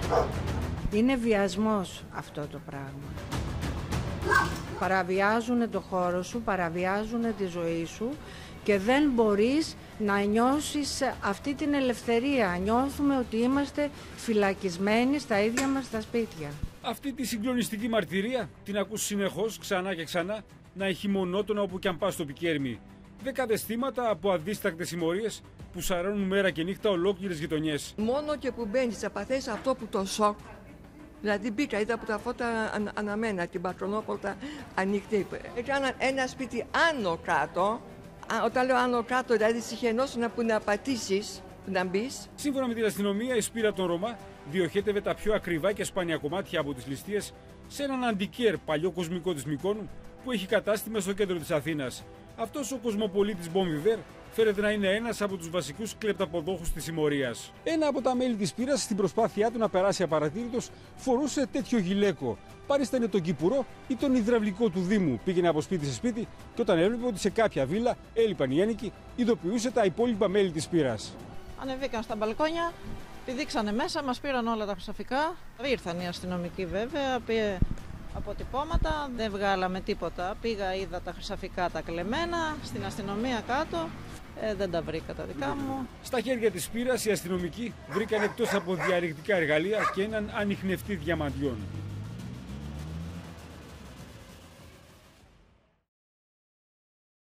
Είναι βιασμός αυτό το πράγμα. Παραβιάζουν το χώρο σου, παραβιάζουν τη ζωή σου και δεν μπορείς να νιώσεις αυτή την ελευθερία. Νιώθουμε ότι είμαστε φυλακισμένοι στα ίδια μας τα σπίτια. Αυτή τη συγκλονιστική μαρτυρία την ακούς συνεχώς ξανά και ξανά να έχει μονότονα όπου κι αν πας τοπική έρμη. Δεκάδες θύματα από αδίστακτες συμμορίες που σαρώνουν μέρα και νύχτα ολόκληρες γειτονιές. Μόνο και που μπαίνεις θα παθείς αυτό που το σοκ. Δηλαδή μπήκα, είδα από τα φώτα αναμένα, την Πατρονόπολτα ανοιχτή. Έκαναν ένα σπίτι άνω κάτω. Όταν λέω άνω κάτω, δηλαδή συχαινόσουνα που να πατήσεις, που να μπεις. Σύμφωνα με την αστυνομία, η σπήρα των Ρωμά διοχέτευε τα πιο ακριβά και σπάνια κομμάτια από τις ληστείες σε έναν αντικέρ παλιό κοσμικό της Μυκόνου που έχει κατάστημα στο κέντρο της Αθήνας. Αυτός ο κοσμοπολίτης Μπομβιβέρ φέρεται να είναι ένας από τους βασικούς κλεπταποδόχους της συμμορίας. Ένα από τα μέλη της πύρας, στην προσπάθειά του να περάσει απαρατήρητος, φορούσε τέτοιο γυλαίκο. Παρίστανε τον κυπουρό ή τον υδραυλικό του Δήμου. Πήγαινε από σπίτι σε σπίτι και όταν έβλεπε ότι σε κάποια βίλα έλειπαν οι ένοικοι, ειδοποιούσε τα υπόλοιπα μέλη της πύρας. Ανεβήκαν στα μπαλκόνια, πηδήξανε μέσα, μας πήραν όλα τα χρυσαφικά. Ήρθαν οι αστυνομικοί βέβαια, αποτυπώματα, δεν βγάλαμε τίποτα. Πήγα, είδα τα χρυσαφικά τα κλεμμένα, στην αστυνομία κάτω, δεν τα βρήκα τα δικά μου. Στα χέρια της πύρας οι αστυνομικοί βρήκαν εκτός από διαρρηκτικά εργαλεία και έναν ανιχνευτή διαμαντιών.